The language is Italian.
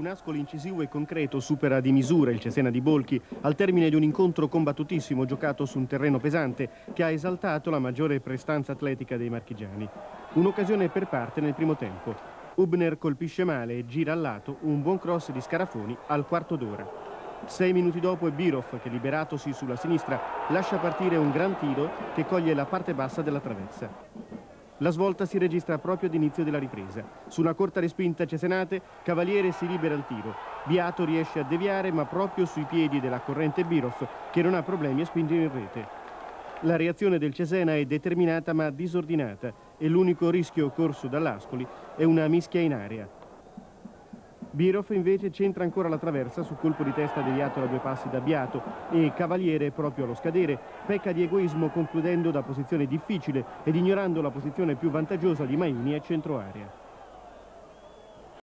Un Ascoli incisivo e concreto supera di misura il Cesena di Bolchi al termine di un incontro combattutissimo giocato su un terreno pesante che ha esaltato la maggiore prestanza atletica dei marchigiani. Un'occasione per parte nel primo tempo. Hübner colpisce male e gira al lato un buon cross di Scarafoni al quarto d'ora. 6 minuti dopo è Bierhoff che, liberatosi sulla sinistra, lascia partire un gran tiro che coglie la parte bassa della traversa. La svolta si registra proprio ad inizio della ripresa. Su una corta respinta cesenate, Cavaliere si libera al tiro. Biato riesce a deviare, ma proprio sui piedi della corrente Bierhoff, che non ha problemi a spingere in rete. La reazione del Cesena è determinata ma disordinata e l'unico rischio corso dall'Ascoli è una mischia in area. Bierhoff invece centra ancora la traversa su colpo di testa deviato da 2 passi da Biato e Cavaliere, proprio allo scadere, pecca di egoismo concludendo da posizione difficile ed ignorando la posizione più vantaggiosa di Maini a centro area.